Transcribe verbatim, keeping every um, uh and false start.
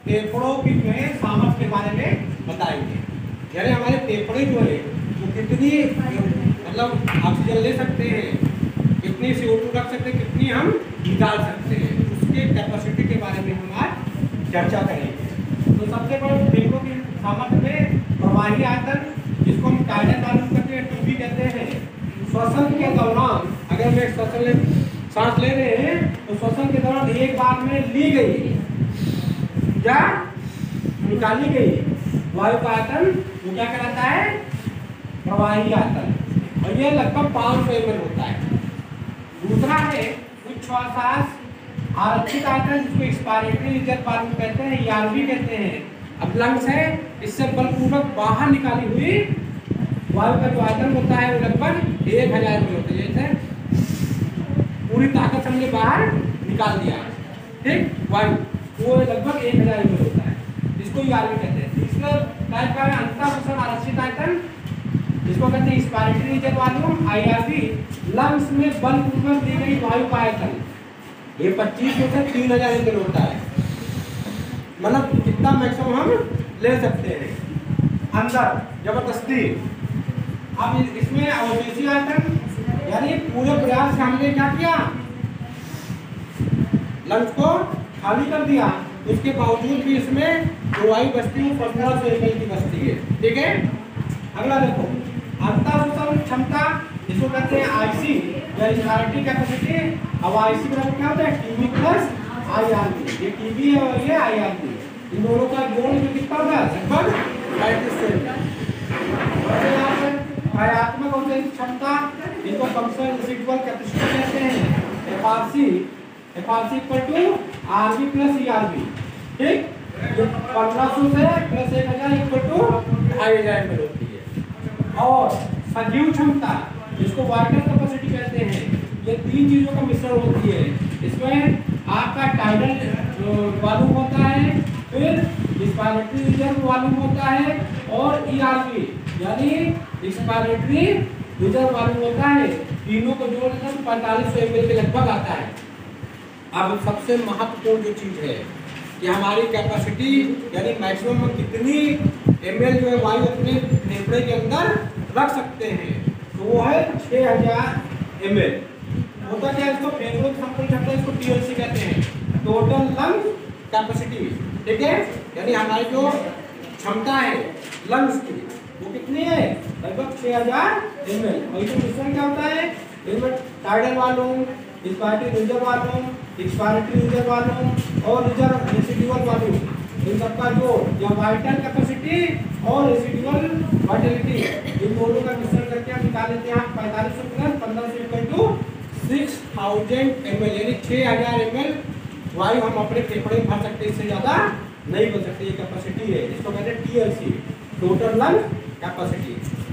फेफड़ों की जो है सामर्थ्य के बारे में बताएंगे। यानी हमारे फेफड़े जो है वो कितनी मतलब ऑक्सीजन ले सकते हैं, कितनी सी ओ टू रख सकते हैं, कितनी हम निकाल सकते हैं, उसके कैपेसिटी के बारे में हम आज चर्चा करेंगे। तो सबसे बड़े फेफड़ों की सामर्थ्य में प्रवाही आयतन, जिसको हम टाइडल वॉल्यूम कहते हैं, टीबी कहते हैं। श्वसन के दौरान अगर मैं श्वसन ले सांस ले रहे हैं तो श्वसन के दौरान एक बार में ली गई या निकाली गई वायु का आयतन वो क्या कहलाता है? प्रवाही आयतन, और ये लगभग पाँच सौ एम एल होता है। दूसरा है उच्छ्वास आरक्षित आयतन, जिसको एक्सपायरेटरी रिजर्व वॉल्यूम कहते हैं, ई आर वी कहते हैं। अब लंग्स है, इससे बलपूर्वक बाहर निकाली हुई वायु का जो आयतन होता है वो लगभग एक हजार एम एल होता है। जैसे पूरी ताकत हमने बाहर निकाल दिया, ठीक, वायु वो लगभग एक हजार एम एल होता है, इसको ई आर वी कहते हैं। तीसरा टाइप का है अंतःश्वसन आरक्षित आयतन, जिसको कहते हैं expiratory reserve volume, I R V. Lungs में बलपूर्वक दी गई वायु का आयतन ये पच्चीस से तीन हजार एम एल होता है, मतलब कितना मैक्सिमम हम ले सकते हैं अंदर जबरदस्ती। अब इसमें अवशेषी आयतन, यानी पूरे प्रयास से हमने क्या किया, लंग्स को खाली कर दिया, उसके बावजूद भी इसमें जो वायु बचती है पंद्रह सौ एम एल की बचती है, ठीक है। अगला देखो अंतःश्वसन क्षमता, जिसको कहते हैं आईसी या इंस्पायरेटरी कैपेसिटी। अब आईसी बराबर क्या होता है? TV plus IRV. ये टीबी है और ये आईआरबी, इन दोनों का जोड़ में कितना होगा? लगभग पैंतीस सौ एम एल। कार्यात्मक अवशेष क्षमता, जिसको फंक्शनल रेसिडुअल कैपेसिटी कहते हैं, FRC. FRC equal to RV plus ERV, ठीक। पंद्रह सौ से प्लस एक हजार इक्वल टू ढाई हजार एम एल होती है। और सजीव क्षमता, जिसको वाइटल कैपेसिटी कहते हैं, ये तीन चीजों का मिश्रण होती है। इसमें आपका टाइडल वॉल्यूम होता है, फिर एक्सपायरेटरी रिजर्व वॉल्यूम होता है, और ईआरवी यानी एक्सपायरेटरी रिजर्व वॉल्यूम होता है। तीनों को जोड़कर पैंतालीस सौ एम एल के लगभग आता है। अब सबसे महत्वपूर्ण जो चीज है कि हमारी कैपेसिटी यानी मैक्सिमम कितनी एम एल जो है वायु अपने फेफड़े के अंदर रख सकते हैं, तो वो है छह हजार एम एल। होता क्या है, इसको फेफड़ों की संपूर्ण क्षमता, इसको टी एल सी कहते हैं, टोटल लंग कैपेसिटी, ठीक है। यानी हमारी जो क्षमता है लंग्स की वो कितनी है? लगभग छह हजार एम एल। और इसमें मिश्रण क्या होता है? इसमें tidal volume, expiratory reserve volume, expiratory reserve volume और रिजर्व रेसिडुअल वॉल्यूम, इन सबका जो या वाइटल कैपेसिटी और रेसिडुअल वाइटलिटी, इन दोनों का मिश्रण करके हम निकाल लेते हैं पैंतालीस सौ प्लस पंद्रह सौ equal to six thousand M L, यानी छह हजार एम एल वायु हम अपने फेफड़े में भर सकते हैं, इससे ज्यादा नहीं बन सकते। ये कैपेसिटी है, इसको कहते हैं T L C, total lung capacity.